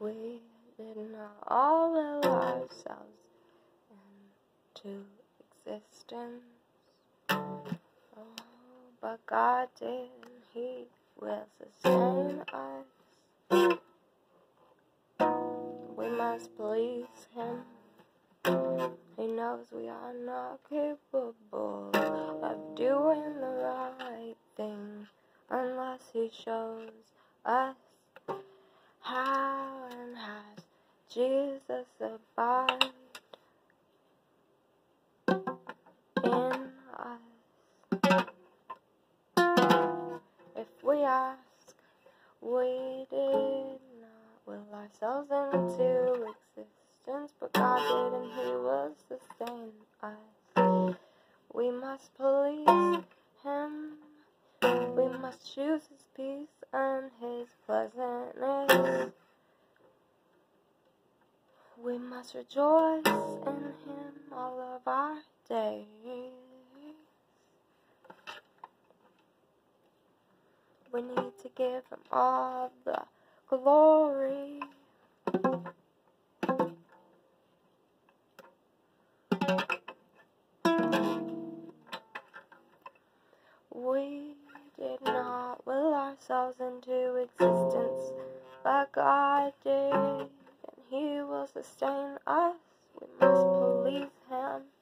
We did not all will ourselves into existence. Oh, but God did, He will sustain us. We must please Him. He knows we are not capable of doing the right thing unless He shows us how, and has Jesus abide in us. If we ask, we did not will ourselves into existence, but God did, and He will sustain us. We must please Him. We must choose His peace and His pleasantness. We must rejoice in Him all of our days. We need to give Him all the glory. We did not will ourselves into existence, but God did, and He will sustain us. We must please Him.